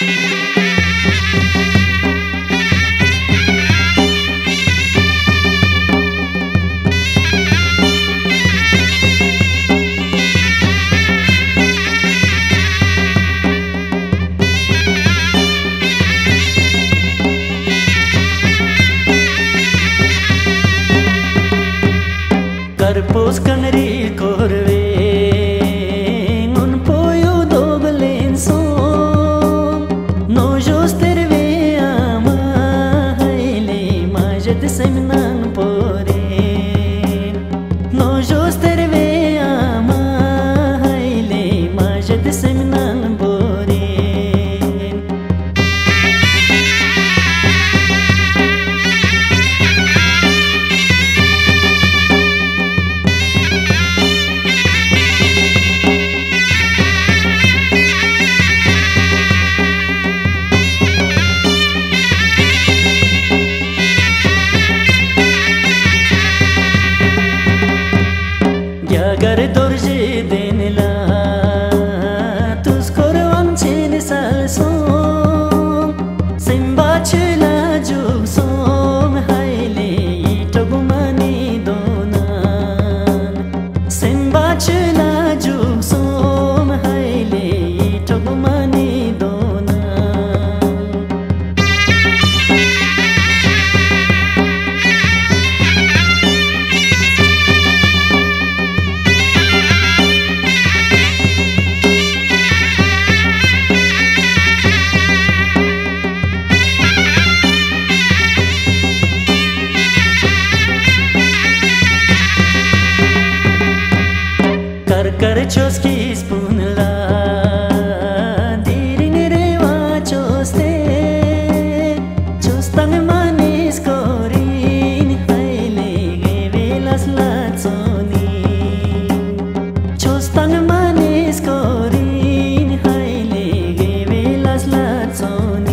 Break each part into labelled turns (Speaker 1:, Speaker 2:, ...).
Speaker 1: Karpos kanri korve un poyo doblenso no jos terve ama haile majet semnan pore no jos terve ama haile majet semnan pore Agar dorje denla tusko rawang chen salso simba chela jugsom haile togumani donan simba chela jugsom haile togumani donan कर चोस्की स्पूनला दिरिंग रेवा चोस्ते चोस्तांग मानिस कोरीन हाइले गेवेलास लाचोनी चोस्तांग मानिस कोरीन हाइले गेवेलास लाचोनी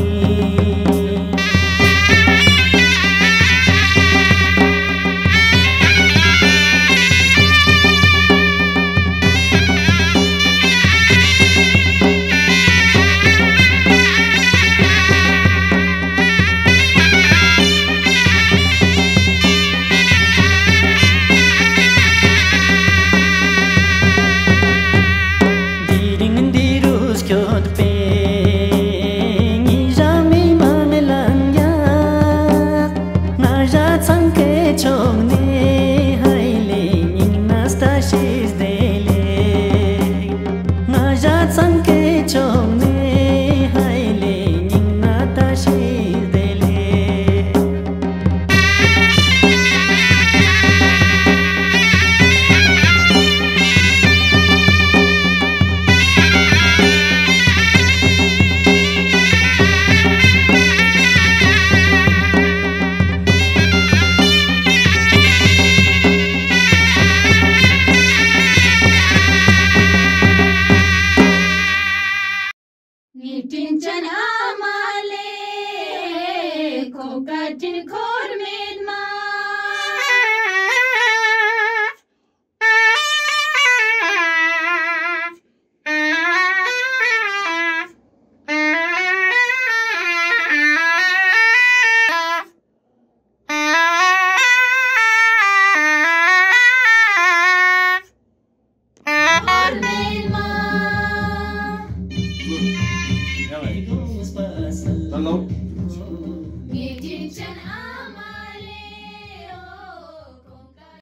Speaker 2: Nitinjan amale kokatin kormed ma
Speaker 3: Hello.
Speaker 2: Nitinjan